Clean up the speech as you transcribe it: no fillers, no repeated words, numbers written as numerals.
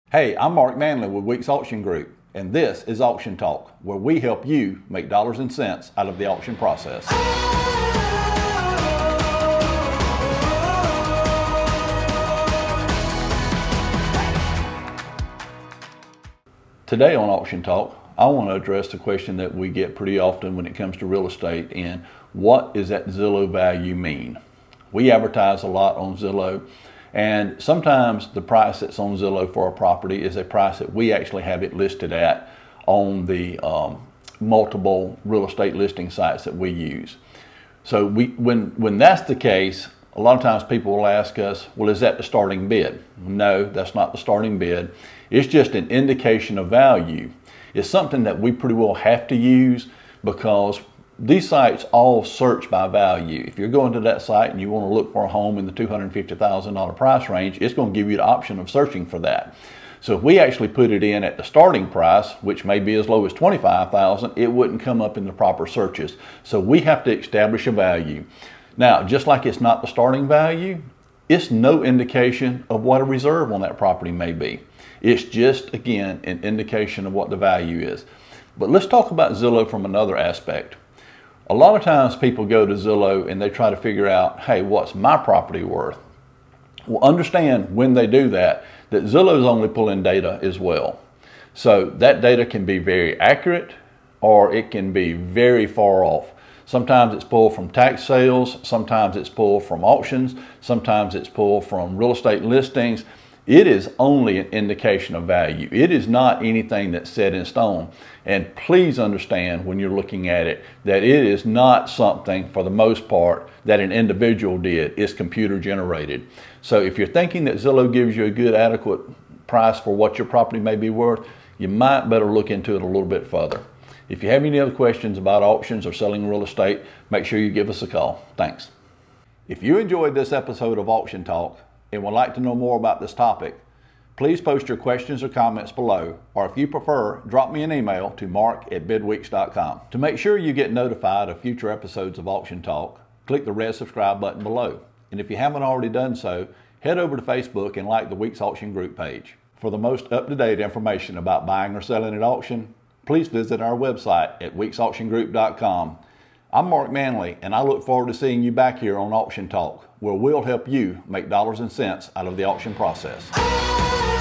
Hey, I'm Mark Manley with Weeks Auction Group, and this is Auction Talk, where we help you make dollars and cents out of the auction process. Today on Auction Talk, I want to address the question that we get pretty often when it comes to real estate, and what does that Zillow value mean? We advertise a lot on Zillow, and sometimes the price that's on Zillow for a property is a price that we actually have it listed at on the multiple real estate listing sites that we use. So when that's the case, a lot of times people will ask us, well, is that the starting bid? No, that's not the starting bid. It's just an indication of value. It's something that we pretty well have to use because these sites all search by value. If you're going to that site and you want to look for a home in the $250,000 price range, it's going to give you the option of searching for that. So if we actually put it in at the starting price, which may be as low as $25,000, it wouldn't come up in the proper searches. So we have to establish a value. Now, just like it's not the starting value, it's no indication of what a reserve on that property may be. It's just, again, an indication of what the value is. But let's talk about Zillow from another aspect. A lot of times people go to Zillow and they try to figure out, hey, what's my property worth? Well, understand when they do that Zillow's only pulling data as well. So that data can be very accurate or it can be very far off. Sometimes it's pulled from tax sales, sometimes it's pulled from auctions, sometimes it's pulled from real estate listings. It is only an indication of value. It is not anything that's set in stone. And please understand when you're looking at it that it is not something, for the most part, that an individual did. It's computer generated. So if you're thinking that Zillow gives you a good, adequate price for what your property may be worth, you might better look into it a little bit further. If you have any other questions about auctions or selling real estate, make sure you give us a call. Thanks. If you enjoyed this episode of Auction Talk and would like to know more about this topic, please post your questions or comments below, or if you prefer, drop me an email to mark@bidweeks.com. To make sure you get notified of future episodes of Auction Talk, click the red subscribe button below. And if you haven't already done so, head over to Facebook and like the Weeks Auction Group page. For the most up-to-date information about buying or selling at auction, please visit our website at weeksauctiongroup.com. I'm Mark Manley, and I look forward to seeing you back here on Auction Talk, where we'll help you make dollars and cents out of the auction process.